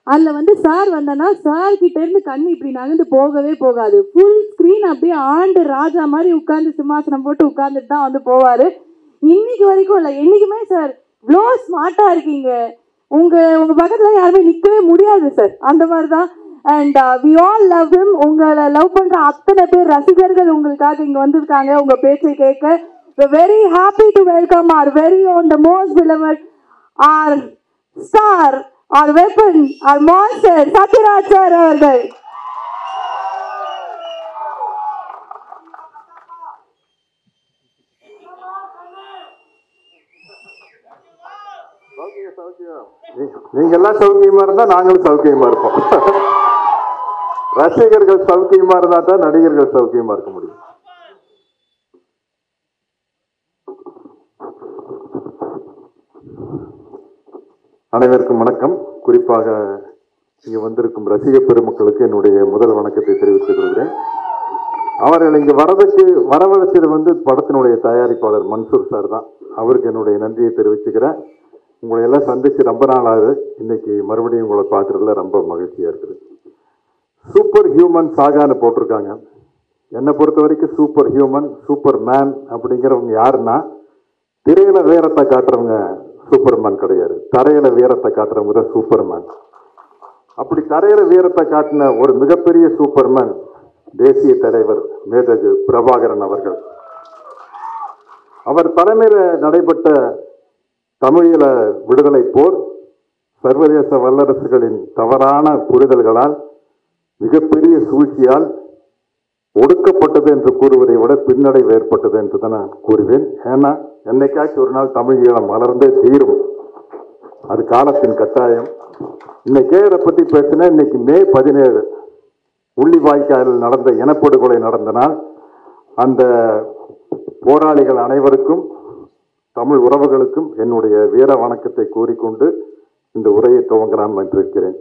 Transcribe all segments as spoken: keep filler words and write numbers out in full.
அதில் வந்து சார் வந்தனா சார் கிட்டேருந்து கண் இப்படி நகர்ந்து போகவே போகாது. ஃபுல் ஸ்க்ரீன் அப்படியே ஆண்டு ராஜா மாதிரி உட்காந்து சிம்மாசனம் போட்டு உட்காந்துட்டு தான் வந்து போவார். இன்னைக்கு வரைக்கும் இல்லை, என்றைக்குமே சார் இவ்வளோ ஸ்மார்ட்டாக இருக்கீங்க, உங்கள் உங்கள் பக்கத்தில் யாருமே நிற்கவே முடியாது சார், அந்த மாதிரி தான். And we all love him. உங்களை லவ் பண்ணுற அத்தனை பேர் ரசிகர்கள் உங்களுக்காக இங்கே வந்திருக்காங்க உங்கள் பேச்சை கேட்க. We're very happy to welcome our very own, the most beloved, our star, our weapon, our monster, Sathiraj sir அவர்கள். நீங்க எல்லாம் சௌக்கியமா இருந்தா நாங்களும் சௌக்கியமா இருப்போம். ரசிகர்கள் சௌக்கியமா இருந்தா தான் நடிகர்கள் சௌக்கியமா இருக்க முடியும். அனைவருக்கும் வணக்கம். குறிப்பாக இங்கே வந்திருக்கும் ரசிக பெருமக்களுக்கு என்னுடைய முதல் வணக்கத்தை தெரிவித்துக் கொள்கிறேன். அவர்கள் இங்கே வரதுக்கு வரவழைச்சது வந்து படத்தினுடைய தயாரிப்பாளர் மன்சூர் சார் தான். அவருக்கு என்னுடைய நன்றியை தெரிவிச்சுக்கிறேன். உங்களை எல்லாம் சந்திச்சு ரொம்ப நாள் ஆகுது. இன்னைக்கு மறுபடியும் உங்களை பார்க்குறதுல ரொம்ப மகிழ்ச்சியாக இருக்குது. சூப்பர் ஹியூமன் சாகான்னு போட்டிருக்காங்க. என்னை பொறுத்த வரைக்கும் சூப்பர் ஹியூமன் சூப்பர் மேன் அப்படிங்கிறவங்க யாருன்னா, திரையில வீரத்தை காட்டுறவங்க சூப்பர்மேன் கிடையாது, தரையில வீரத்தை காட்டுறவங்க தான் சூப்பர்மேன். அப்படி தரையில வீரத்தை காட்டின ஒரு மிகப்பெரிய சூப்பர்மேன் தேசிய தலைவர் மேதகு பிரபாகரன் அவர்கள். அவர் தலைமையில் நடைபெற்ற தமிழீழ விடுதலை போர் சர்வதேச வல்லரசுகளின் தவறான புரிதல்களால் மிகப்பெரிய சூழ்ச்சியால் ஒடுக்கப்பட்டது என்று கூறுவதை விட பின்னடைவு ஏற்பட்டது என்று தான் நான் கூறுவேன். ஏன்னா என்னைக்காச்சும் ஒரு நாள் தமிழ் ஈழம் வளர்ந்தே தீரும், அது காலத்தின் கட்டாயம். இன்னைக்கே இதை பற்றி பேசினா, இன்னைக்கு மே பதினேழு முள்ளிவாய்க்காலில் நடந்த இனப்படுகொலை நடந்த நாள். அந்த போராளிகள் அனைவருக்கும் தமிழ் உறவுகளுக்கும் என்னுடைய வீர வணக்கத்தை கூறிக்கொண்டு இந்த உரையை துவங்கலாம் என்றிருக்கிறேன்.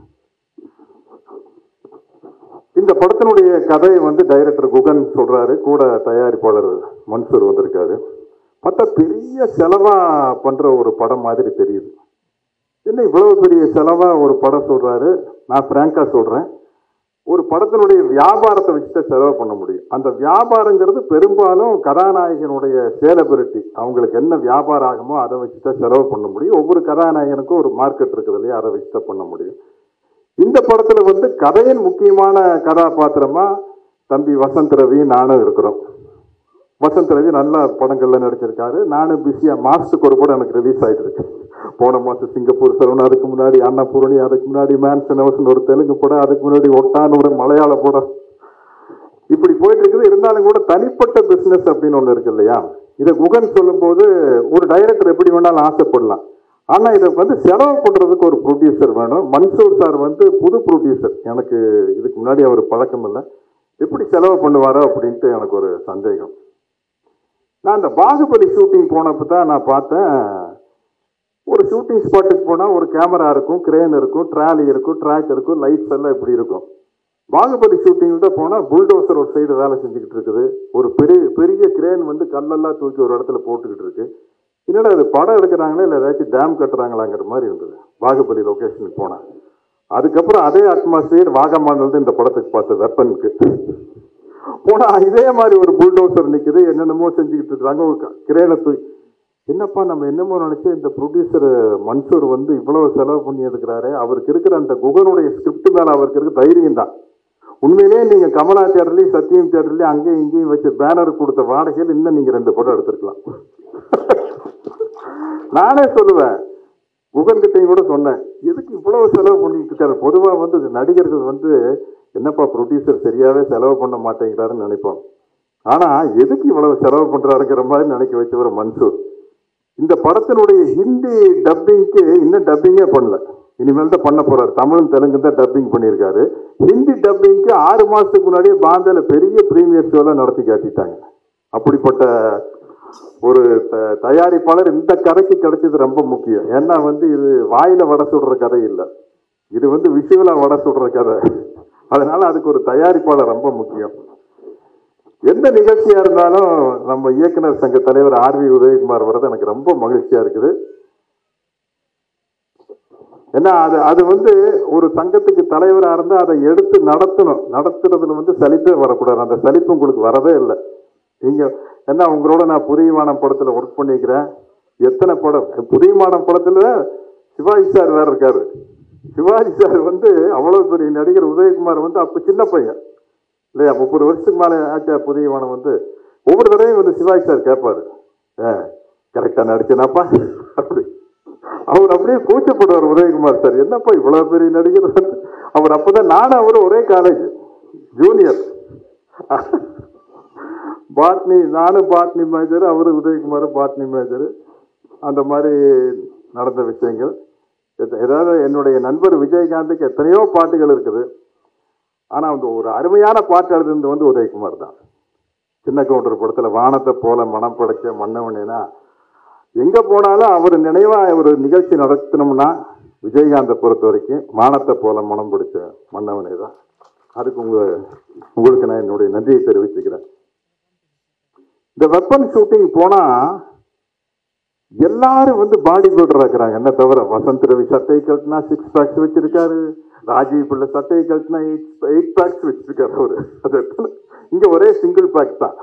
இந்த படத்தினுடைய கதையை வந்து டைரக்டர் குகன் சொல்றாரு, கூட தயாரிப்பாளர் மன்சூர் வந்திருக்காரு. பார்த்தா பெரிய செலவா பண்ற ஒரு படம் மாதிரி தெரியுது. என்ன இவ்வளவு பெரிய செலவா ஒரு படம் சொல்றாரு? நான் பிராங்கா சொல்றேன், ஒரு படத்தினுடைய வியாபாரத்தை வச்சுட்டு செலவு பண்ண முடியும். அந்த வியாபாரங்கிறது பெரும்பாலும் கதாநாயகனுடைய சேலபிலிட்டி, அவங்களுக்கு என்ன வியாபாரம் ஆகுமோ அதை வச்சுதான் செலவு பண்ண முடியும். ஒவ்வொரு கதாநாயகனுக்கும் ஒரு மார்க்கெட் இருக்குது இல்லையா, அதை வச்சுதான் பண்ண முடியும். இந்த படத்துல வந்து கதையின் முக்கியமான கதாபாத்திரமா தம்பி வசந்த் ரவி நானும் இருக்கிறோம். வசந்த் ரவி நல்ல படங்கள்ல நடிச்சிருக்காரு. நானும் பிஸியா மாசத்துக்கு ஒரு படம் எனக்கு ரிலீஸ் ஆகிட்டு இருக்கு. போன மாசம் சிங்கப்பூர் சரவணன், அதுக்கு முன்னாடி அன்னபூரணி, அதுக்கு முன்னாடி மேன்சன் ஹவுஸ்னு ஒரு தெலுங்கு படம், அதுக்கு முன்னாடி ஒட்டான்னு ஒரு மலையாள படம், இப்படி போயிட்டு இருக்குது. இருந்தாலும் கூட தனிப்பட்ட பிசினஸ் அப்படின்னு ஒண்ணு இருக்கு இல்லையா. இதை குகன் சொல்லும் போது ஒரு டைரக்டர் எப்படி வேணாலும் ஆசைப்படலாம், ஆனா இதை வந்து செலவு பண்றதுக்கு ஒரு ப்ரொடியூசர் வேணும். மன்சூர் சார் வந்து புது ப்ரொடியூசர், எனக்கு இதுக்கு முன்னாடி அவர் பழக்கம் இல்லை, எப்படி செலவு பண்ணுவாரோ அப்படின்ட்டு எனக்கு ஒரு சந்தேகம். நான் இந்த பாகுபலி ஷூட்டிங் போனப்போ தான் நான் பார்த்தேன், ஒரு ஷூட்டிங் ஸ்பாட்டுக்கு போனால் ஒரு கேமரா இருக்கும், கிரேன் இருக்கும், ட்ராலி இருக்கும், ட்ராக் இருக்கும், லைட்ஸ் எல்லாம் இப்படி இருக்கும். பாகுபலி ஷூட்டிங்கிட்ட போனால் புல்டோசர் ஒரு சைடு வேலை செஞ்சுக்கிட்டு இருக்குது, ஒரு பெரிய பெரிய கிரேன் வந்து கல்லெல்லாம் தூக்கி ஒரு இடத்துல போட்டுக்கிட்டு இருக்கு. என்னடா அது படம் எடுக்கிறாங்களா இல்லை ஏதாச்சும் டேம் கட்டுறாங்களாங்கிற மாதிரி இருந்தது பாகுபலி லொக்கேஷனுக்கு போனேன். அதுக்கப்புறம் அதே அட்மாஸ்பியர் வாகமானது இந்த படத்துக்கு பார்த்த வெப்பனுக்கு போனா இதே மாதிரி ஒரு புல்டோசர் நிற்குது, என்னென்னமோ செஞ்சுக்கிட்டு இருக்கிறாங்க, ஒரு கிரேனை தூக்கி. என்னப்பா நம்ம என்னமோ நினைச்சு இந்த ப்ரொடியூசர் மன்சூர் வந்து இவ்வளவு செலவு பண்ணி எடுக்கிறாரு, அவருக்கு இருக்கிற அந்த குகனுடைய ஸ்கிரிப்ட் மேல அவருக்கு இருக்க தைரியம் தான். உண்மையிலேயே நீங்க கமலா தியேட்டர்லயும் சத்தியம் தியேட்டர்லயும் அங்கேயும் இங்கேயும் வச்சு பேனர் கொடுத்த வாடகையில் இன்னும் நீங்க ரெண்டு படம் எடுத்திருக்கலாம். நானே சொல்லுவேன், குகன் கிட்டையும் கூட சொன்னேன், எதுக்கு இவ்வளவு செலவு பண்ணிட்டு இருக்காரு. பொதுவாக வந்து நடிகர்கள் வந்து என்னப்பா ப்ரொடியூசர் சரியாவே செலவு பண்ண மாட்டேங்கிறாருன்னு நினைப்போம், ஆனா எதுக்கு இவ்வளவு செலவு பண்றாருங்கிற மாதிரி நினைக்க வச்சவர் மன்சூர். இந்த படத்தினுடைய ஹிந்தி டப்பிங்க்கு இன்னும் டப்பிங்கே பண்ணல, இனிமேல் தான் பண்ண போறாரு. தமிழும் தெலுங்கு தான் டப்பிங் பண்ணியிருக்காரு. ஹிந்தி டப்பிங்க்கு ஆறு மாசத்துக்கு முன்னாடியே பாம்பேல பெரிய பிரீமியர் ஷோலாம் நடத்தி காட்டிட்டாங்க. அப்படிப்பட்ட ஒரு தயாரிப்பாளர் இந்த கதைக்கு கிடைச்சது ரொம்ப முக்கியம். ஏன்னா வந்து இது வாயில வடை சுடுற கதை இல்லை, இது வந்து விஷுவலா வடை சுடுற கதை. அதனால அதுக்கு ஒரு தயாரிப்பாளர் ரொம்ப முக்கியம். எந்த நிகழ்ச்சியா இருந்தாலும் நம்ம இயக்குனர் சங்க தலைவர் ஆர் வி உதயகுமார் வர்றது எனக்கு ரொம்ப மகிழ்ச்சியா இருக்குது. ஏன்னா அது அது வந்து ஒரு சங்கத்துக்கு தலைவராக இருந்தால் அதை எடுத்து நடத்தணும். நடத்துறதுல வந்து சலிப்பே வரக்கூடாது. அந்த சலிப்பு உங்களுக்கு வரவே இல்லை. நீங்கள் என்ன உங்களோட நான் புதியமானம் படத்தில் ஒர்க் பண்ணிக்கிறேன். எத்தனை படம் புதியமானம் படத்தில் சிவாஜி சார் வேற இருக்காரு. சிவாஜி சார் வந்து அவ்வளோ பெரிய நடிகர். உதயகுமார் வந்து அப்போ சின்ன பையன் இல்லையா, முப்பது வருஷத்துக்கு மேலே ஆச்சா. புதியமானம் வந்து ஒவ்வொரு தடவையும் வந்து சிவாஜி சார் கேட்பாரு, ஆ கரெக்டாக நடிச்சேனாப்பா அப்படி. அவர் அப்படியே கூச்சப்படுவார் உதயகுமார் சார், என்னப்பா இவ்வளோ பெரிய நடிகர். அவர் அப்போதான் நானும் அவரும் ஒரே காலேஜ் ஜூனியர். பாட்னி, நானும் பாட்னி மேஜர், அவரு உதயகுமார் பாட்னி மேஜர். அந்த மாதிரி நடந்த விஷயங்கள். ஏதாவது என்னுடைய நண்பர் விஜயகாந்துக்கு எத்தனையோ பாட்டுகள் இருக்குது. ஆனால் அந்த ஒரு அருமையான பாட்டு எழுதுனது வந்து உதயகுமார் தான். சின்ன கவுண்டர் படத்தில் வானத்தை போல மனம் படைச்ச மன்னவனேனா, எங்கே போனாலும் அவர் நினைவாக ஒரு நிகழ்ச்சி நடத்தணும்னா விஜயகாந்தை பொறுத்த வரைக்கும் வானத்தை போல மனம் பிடிச்ச மன்னவனே தான். அதுக்கு உங்க உங்களுக்கு நான் என்னுடைய நன்றியை தெரிவிச்சுக்கிறேன். இந்த வெப்பன் ஷூட்டிங் போனால் எல்லாரும் வந்து பாடி பில்டர் இருக்கிறாங்க. என்ன தவிர வசந்த் ரவி சட்டையை கழட்டினா சிக்ஸ் பேக்ஸ் வச்சிருக்காரு, ராஜீவ் பிள்ளை சட்டையை கழட்டினா எயிட் எயிட் பேக்ஸ் வச்சிருக்காரு அவரு. அது இங்கே ஒரே சிங்கிள் பேக் தான்.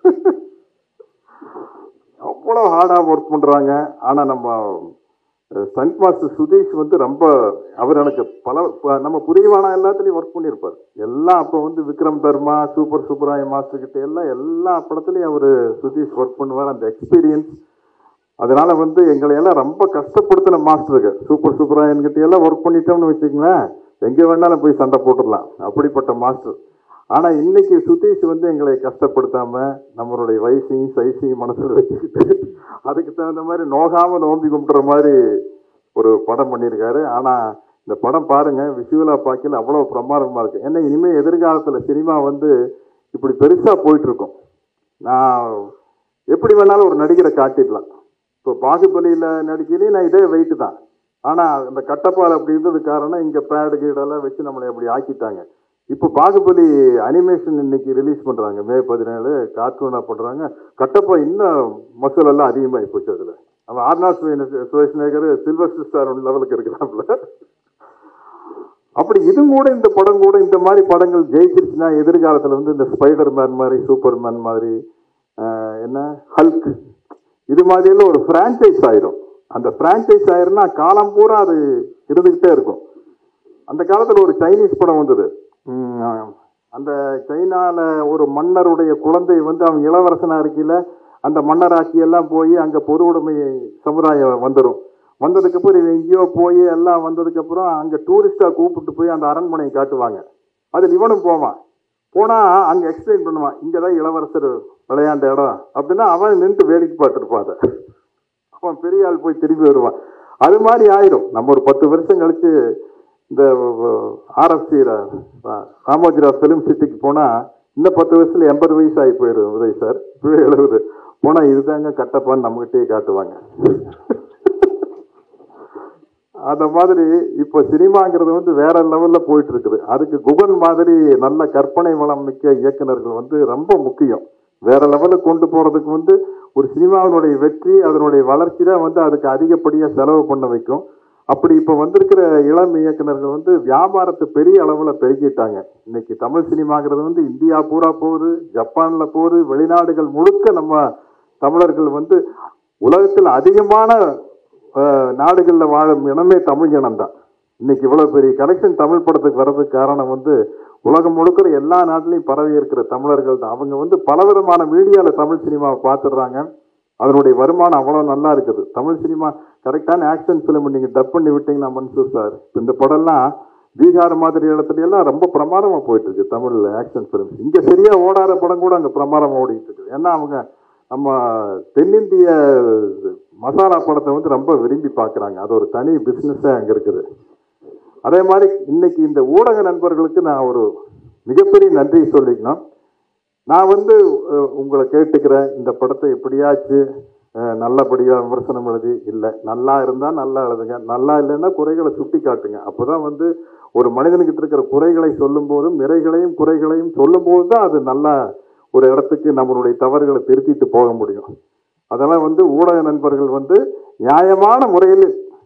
அவ்வளோ ஹார்டாக ஒர்க் பண்ணுறாங்க. ஆனால் நம்ம ஸ்டண்ட் மாஸ்டர் சுதீஷ் வந்து ரொம்ப, அவர் எனக்கு பல நம்ம புரியவானா எல்லாத்துலேயும் ஒர்க் பண்ணியிருப்பார். எல்லாம் அப்போ வந்து விக்ரம் தர்மா, சூப்பர் சூப்பராய மாஸ்டர் கிட்ட எல்லாம் எல்லா படத்துலையும் அவர் சுதீஷ் ஒர்க் பண்ணுவார். அந்த எக்ஸ்பீரியன்ஸ் அதனால வந்து எங்களை எல்லாம் ரொம்ப கஷ்டப்படுத்தின மாஸ்டருக்கு. சூப்பர் சூப்பராயன்கிட்ட எல்லாம் ஒர்க் பண்ணிட்டோம்னு வச்சுக்கங்களேன், எங்கே வேணாலும் போய் சண்டை போட்டுடலாம், அப்படிப்பட்ட மாஸ்டர். ஆனால் இன்னைக்கு சுதீஷ் வந்து எங்களை கஷ்டப்படுத்தாம நம்மளுடைய வயசையும் சைஸையும் மனசில் வச்சுக்கிட்டு அதுக்கு தகுந்த மாதிரி நோகாமல் நோம்பி கும்பிட்ற மாதிரி ஒரு படம் பண்ணியிருக்காரு. ஆனால் இந்த படம் பாருங்க, விஷுவலாக பார்க்கல அவ்வளோ பிரமாதமாக இருக்கு. ஏன்னா இனிமேல் எதிர்காலத்தில் சினிமா வந்து இப்படி பெருசாக போயிட்டு இருக்கும். நான் எப்படி வேணாலும் ஒரு நடிகரை காட்டிடலாம். இப்போ பாகுபலியில் நடிக்கையிலேயே நான் இதே வெயிட்டு தான். ஆனால் அந்த கட்டப்பால் அப்படி இருந்தது காரணம் இங்கே பேடு கீடெல்லாம் வச்சு நம்மளை அப்படி ஆக்கிட்டாங்க. இப்போ பாகுபலி அனிமேஷன் இன்னைக்கு ரிலீஸ் பண்ணுறாங்க, மே பதினேழு கார்ட்டூனாக பண்ணுறாங்க. கட்டப்பா இன்னும் மசூல் எல்லாம் அதிகமாகி போச்சு. அதில் அவன் ஆர்னால்ட் ஷ்வார்ஸ்நெகர் சில்வஸ்டர் ஸ்டார் லெவலுக்கு இருக்கிறாப்புல. அப்படி இது கூட இந்த படம் கூட இந்த மாதிரி படங்கள் ஜெயிச்சிருச்சுன்னா எதிர்காலத்தில் வந்து இந்த ஸ்பைடர் மேன் மாதிரி, சூப்பர் மேன் மாதிரி, என்ன ஹல்க் இது மாதிரியெல்லாம் ஒரு ஃப்ரான்ச்சைஸ் ஆயிரும். அந்த ஃப்ரான்ச்சைஸ் ஆயிருன்னா காலம் பூரா அது இருந்துக்கிட்டே இருக்கும். அந்த காலத்தில் ஒரு சைனீஸ் படம் வந்தது. அந்த சைனாவில் ஒரு மன்னருடைய குழந்தை வந்து அவன் இளவரசனாக இருக்கையில் அந்த மன்னராட்சியெல்லாம் போய் அங்கே பொது உடைமை சமுதாயம் வந்துடும். வந்ததுக்கப்புறம் இவன் எங்கேயோ போய் எல்லாம் வந்ததுக்கப்புறம் அங்கே டூரிஸ்டாக கூப்பிட்டு போய் அந்த அரண்மனையை காட்டுவாங்க. அதில் இவனும் போவான். போனால் அங்கே எக்ஸ்பிளைன் பண்ணுவான், இங்கே தான் இளவரசர் விளையாண்ட இடம் அப்படின்னா அவன் நின்று வேடிக்கை பார்த்துருப்பான். அதை அவன் பெரிய ஆள் போய் திரும்பி வருவான். அது மாதிரி ஆயிரும். நம்ம ஒரு பத்து வருஷம் கழிச்சு இந்த ஆர்எஃப்சி ராமோஜிராவ் ஃபிலிம் சிட்டிக்கு போனால் இன்னும் பத்து வருஷத்துல எண்பது வயசு ஆகி போயிடும் உதய் சார். இப்பவே எழுபது போனால் இதுதாங்க கட்டப்பான்னு நம்மகிட்டே காட்டுவாங்க. அந்த மாதிரி இப்போ சினிமாங்கிறது வந்து வேற லெவலில் போயிட்டு இருக்குது. அதுக்கு குகன் மாதிரி நல்ல கற்பனை வளம் மிக்க இயக்குநர்கள் வந்து ரொம்ப முக்கியம். வேற லெவலுக்கு கொண்டு போகிறதுக்கு வந்து ஒரு சினிமாவினுடைய வெற்றி அதனுடைய வளர்ச்சி தான் வந்து அதுக்கு அதிகப்படியாக செலவு பண்ண வைக்கும். அப்படி இப்போ வந்திருக்கிற இளம் இயக்குநர்கள் வந்து வியாபாரத்தை பெரிய அளவில் பெருக்கிட்டாங்க. இன்னைக்கு தமிழ் சினிமாங்கிறது வந்து இந்தியா பூரா போகுது, ஜப்பானில் போகுது, வெளிநாடுகள் முழுக்க நம்ம தமிழர்கள் வந்து உலகத்தில் அதிகமான நாடுகளில் வாழும் இனமே தமிழ் இனம்தான். இன்னைக்கு இவ்வளோ பெரிய கலெக்ஷன் தமிழ் படத்துக்கு வர்றதுக்கு காரணம் வந்து உலகம் முழுக்கிற எல்லா நாட்டிலையும் பரவி இருக்கிற தமிழர்கள் தான். அவங்க வந்து பலவிதமான மீடியாவில் தமிழ் சினிமாவை பார்த்துடுறாங்க. அதனுடைய வருமானம் அவ்வளோ நல்லா இருக்குது. தமிழ் சினிமா கரெக்டான ஆக்ஷன் ஃபிலிம் நீங்கள் டப் பண்ணி விட்டீங்கன்னா மன்சூர் சார், இந்த படம்லாம் பீகார் மாதிரி இடத்துல எல்லாம் ரொம்ப பிரமாதமாக போயிட்டு இருக்கு தமிழில் ஆக்ஷன் ஃபிலிம். இங்கே சரியாக ஓடாத படம் கூட அங்கே பிரமாதமாக ஓடிட்டு இருக்குது. ஏன்னா அவங்க நம்ம தென்னிந்திய மசாலா படத்தை வந்து ரொம்ப விரும்பி பார்க்குறாங்க. அது ஒரு தனி பிஸ்னஸாக அங்கே இருக்குது. அதே மாதிரி இன்னைக்கு இந்த ஊடக நண்பர்களுக்கு நான் ஒரு மிகப்பெரிய நன்றி சொல்லிக்கணும். நான் வந்து உங்களை கேட்டுக்கிறேன், இந்த படத்தை எப்படியாச்சு நல்லபடியாக விமர்சனம் எழுதி, இல்லை நல்லா இருந்தால் நல்லா எழுதுங்க, நல்லா இல்லைன்னா குறைகளை சுட்டி காட்டுங்க. அப்போ தான் வந்து ஒரு மனிதனுக்கிட்ட இருக்கிற குறைகளை சொல்லும் போதும் நிறைகளையும் குறைகளையும் சொல்லும் போது தான் அது நல்லா ஒரு இடத்துக்கு நம்மளுடைய தவறுகளை திருத்திட்டு போக முடியும். அதெல்லாம் வந்து ஊடக நண்பர்கள் வந்து நியாயமான முறையில்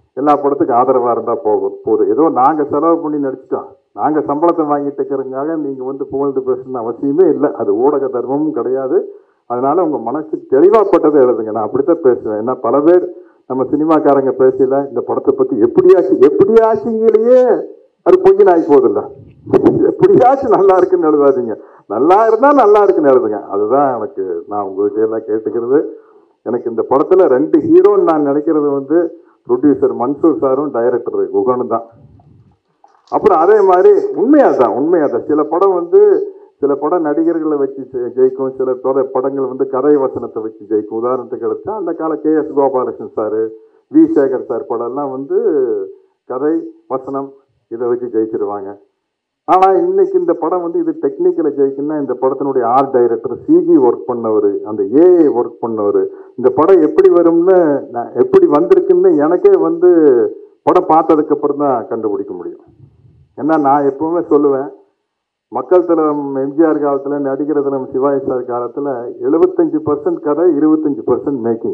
எல்லா படத்துக்கும் ஆதரவாக இருந்தால் போகும் போதும். ஏதோ நாங்கள் செலவு பண்ணி நடிச்சிட்டோம், நாங்கள் சம்பளத்தை வாங்கிட்டு இருக்கிறதுக்காக நீங்கள் வந்து புகழ்ந்து பேசணும்னு அவசியமே இல்லை. அது ஊடக தர்மமும் கிடையாது. அதனால உங்கள் மனசுக்கு தெளிவாப்பட்டதை எழுதுங்க. நான் அப்படித்தான் பேசுவேன். ஏன்னா பல பேர் நம்ம சினிமாக்காரங்க பேசல இந்த படத்தை பற்றி எப்படியாச்சு எப்படியாச்சுங்கிலேயே அது பொய்ய நாய் போதில்ல. எப்படியாச்சும் நல்லா இருக்குன்னு எழுதாதீங்க, நல்லா இருந்தால் நல்லா இருக்குன்னு எழுதுங்க. அதுதான் எனக்கு நான் உங்கள்கிட்ட எல்லாம் கேட்டுக்கிறது. எனக்கு இந்த படத்தில் ரெண்டு ஹீரோன்னு நான் நினைக்கிறது வந்து ப்ரொடியூசர் மன்சூர் சாரும் டைரக்டர் குகனும் தான். அப்புறம் அதே மாதிரி உண்மையாக தான் உண்மையாக தான் சில படம் வந்து சில படம் நடிகர்களை வச்சு ஜெயிக்கும், சில பட படங்கள் வந்து கதை வசனத்தை வச்சு ஜெயிக்கும். உதாரணத்துக்கு எடுத்தா அந்த கால K S Gopalakrishnan sir, V Sekar sir படம்லாம் வந்து கதை வசனம் இதை வச்சு ஜெயிச்சிருவாங்க. ஆனால் இன்னைக்கு இந்த படம் வந்து இது டெக்னிக்கலை ஜெயிக்குன்னா இந்த படத்தினுடைய ஆர்ட் டைரக்டர், சிஜி ஒர்க் பண்ணவர், அந்த ஏஐ ஒர்க் பண்ணவர், இந்த படம் எப்படி வரும்னு நான் எப்படி வந்திருக்குன்னு எனக்கே வந்து படம் பார்த்ததுக்கு அப்புறம் தான் கண்டுபிடிக்க முடியும். ஏன்னா நான் எப்பவுமே சொல்லுவேன், மக்கள் திலம் எம்ஜிஆர் காலத்தில், நடிகர் திலம் சிவாஜி சார் காலத்தில் எழுபத்தஞ்சு பர்சன்ட் கதை, இருபத்தஞ்சு பர்சன்ட் மேக்கிங்.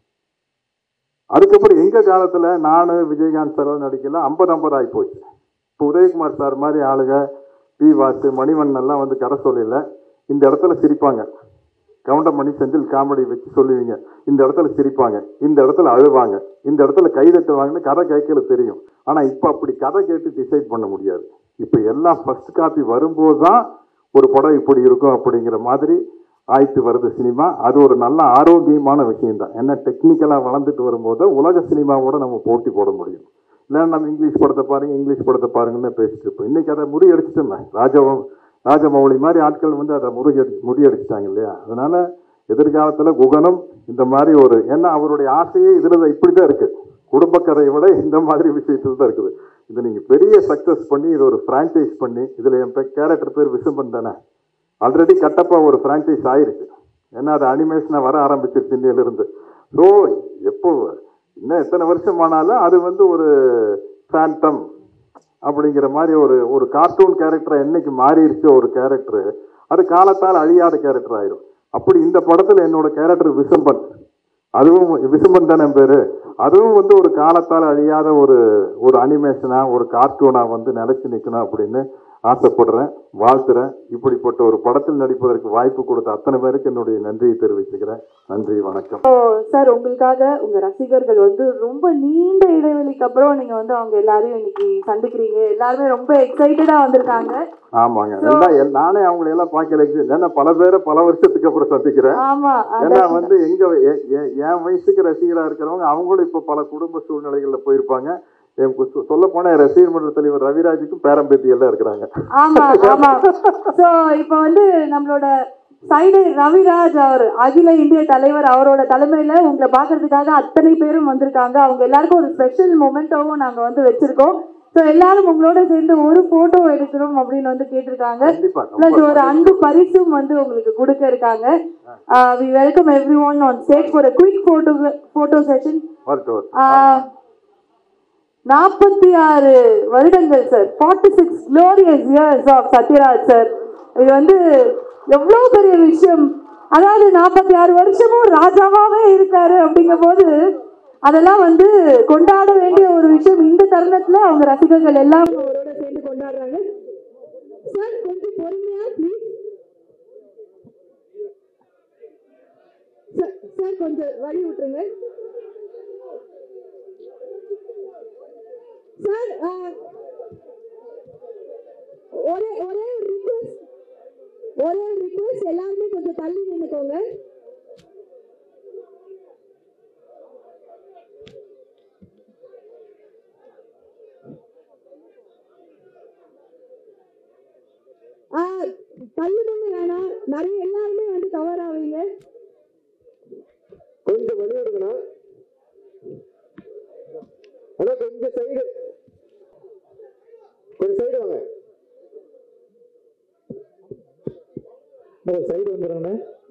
அதுக்கப்புறம் எங்கள் காலத்தில் நான் விஜயகாந்த் சார் நடிக்கல, ஐம்பது ஐம்பது ஆகி போச்சு. இப்போ உதயகுமார் சார் மாதிரி ஆளுக, பி வாசு, மணிவண்ணெல்லாம் வந்து கதை சொல்லல, இந்த இடத்துல சிரிப்பாங்க. கவுண்டமணி செந்தில் காமெடி வச்சு சொல்லுவீங்க, இந்த இடத்துல சிரிப்பாங்க, இந்த இடத்துல அழுவாங்க, இந்த இடத்துல கைதட்டுவாங்கன்னு கதை கேட்கல தெரியும். ஆனால் இப்போ அப்படி கதை கேட்டு டிசைட் பண்ண முடியாது. இப்போ எல்லாம் ஃபர்ஸ்ட் காப்பி வரும்போது தான் ஒரு படம் இப்படி இருக்கும் அப்படிங்கிற மாதிரி ஆயிட்டு வருது சினிமா. அது ஒரு நல்ல ஆரோக்கியமான விஷயம்தான். ஏன்னா டெக்னிக்கலாக வளர்ந்துட்டு வரும்போது உலக சினிமாவோட நம்ம போட்டி போட முடியும். இல்லைன்னா நம்ம இங்கிலீஷ் படத்தை பாருங்க இங்கிலீஷ் படத்தை பாருங்கன்னு பேசிட்டு இருப்போம். இன்னைக்கு அதை முறியடிச்சிட்டோம். ராஜவம் ராஜமௌழி மாதிரி ஆட்கள் வந்து அதை முறியடி முறியடிச்சிட்டாங்க இல்லையா? அதனால எதிர்காலத்தில் குகனும் இந்த மாதிரி ஒரு, ஏன்னா அவருடைய ஆசையே இதில் இப்படி தான் இருக்குது, குடும்பக்கதையை விட இந்த மாதிரி விஷயத்தில் தான் இருக்குது. இதை நீங்கள் பெரிய சக்ஸஸ் பண்ணி இதை ஒரு ஃப்ரான்ச்சைஸ் பண்ணி, இதில் என் கேரக்டர் பேர் விசும்பன் தானே, ஆல்ரெடி கட்டப்பா ஒரு ஃப்ரான்ச்சைஸ் ஆயிருக்கு. ஏன்னா அது அனிமேஷனாக வர ஆரம்பிச்சிருச்சு இன்னையிலிருந்து. ஸோ எப்போ இன்னும் எத்தனை வருஷம் ஆனாலும் அது வந்து ஒரு ஃபேண்டம் அப்படிங்கிற மாதிரி ஒரு ஒரு கார்ட்டூன் கேரக்டரை என்னைக்கு மாறிடுச்சோ ஒரு கேரக்டரு, அது காலத்தால் அழியாத கேரக்டர் ஆயிரும். அப்படி இந்த படத்தில் என்னோட கேரக்டர் விசும்பன், அதுவும் விசும்பன் தானே பேர், அதுவும் வந்து ஒரு காலத்தால் அழியாத ஒரு ஒரு அனிமேஷனாக ஒரு கார்ட்டூனாக வந்து நிலைச்சு நிற்கணும் அப்படின்னு ஆசைப்படுறேன், வாழ்த்துறேன். இப்படிப்பட்ட ஒரு படத்தில் நடிப்பதற்கு வாய்ப்பு கொடுத்த அத்தனை பேருக்கு என்னுடைய நன்றியை தெரிவிச்சுக்கிறேன். நன்றி, வணக்கம். சார், உங்களுக்காக உங்க ரசிகர்கள் வந்து ரொம்ப நீண்ட இடைவெளிக்கு அப்புறம் நீங்க வந்து அவங்க எல்லாரையும் இன்னைக்கு சந்திக்கிறீங்க. எல்லாருமே ரொம்ப எக்ஸைட்டடா வந்திருக்காங்க. ஆமாங்க, நானே அவங்களை எல்லாம் பார்க்கல, ஏன்னா பல பேரை பல வருஷத்துக்கு அப்புறம் சந்திக்கிறேன். ஆமா, ஏன்னா வந்து எங்க என் வயசுக்கு ரசிகரா இருக்கிறவங்க அவங்களும் இப்ப பல குடும்ப சூழ்நிலைகள்ல போயிருப்பாங்க. சொல்ல போனா ரசிகர் மன்ற தலைவர் ரவிராஜுக்கும் பேரம்பேத்தி எல்லாம் இருக்கிறாங்க. ஆமா ஆமா. சோ இப்ப வந்து நம்மளோட சைடு ரவிராஜ் அவர் அகில இந்திய தலைவர், அவரோட தலைமையில உங்களை பாக்குறதுக்காக அத்தனை பேரும் வந்திருக்காங்க. அவங்க எல்லாருக்கும் ஒரு ஸ்பெஷல் மொமெண்டோவும் நாங்க வந்து வச்சிருக்கோம். ஸோ எல்லாரும் உங்களோட சேர்ந்து ஒரு போட்டோ எடுக்கணும் அப்படின்னு வந்து கேட்டிருக்காங்க. பிளஸ் ஒரு அன்பு பரிசும் வந்து உங்களுக்கு கொடுக்க இருக்காங்க. We welcome everyone on stage for a quick photo photo session. நாற்பத்தி ஆறு வருடங்கள் sir, forty six glorious years of Sathyaraj sir. இது வந்து எவ்வளோ பெரிய விஷயம். அதாவது நாற்பத்தி ஆறு வருஷமும் ராஜாவாகவே இருக்காரு அப்படிங்கும் போது அதெல்லாம் வந்து கொண்டாட வேண்டிய ஒரு விஷயம். இந்த தருணத்துல அவங்க ரசிகர்கள் எல்லாம் அவரோட சேர்ந்து கொண்டாடுறாங்க. சார், கொஞ்சம் பொறுமையா ப்ளீஸ். சார், கொஞ்சம் வழி விட்டுருங்க சார். ஒரே ஒரே ரிக்வெஸ்ட் ஒரே ரிக்வெஸ்ட் எல்லாருமே கொஞ்சம் தள்ளி நின்னுக்கோங்க. தள்ளுபடி வேணாம், நிறைய எல்லாருமே வந்து கவர் ஆவீங்க. கொஞ்சம் வழி எடுக்கணும். அதான் கொஞ்சம் சைடு கொஞ்சம் சைடு வாங்க, சைடு வந்துடுறாங்க.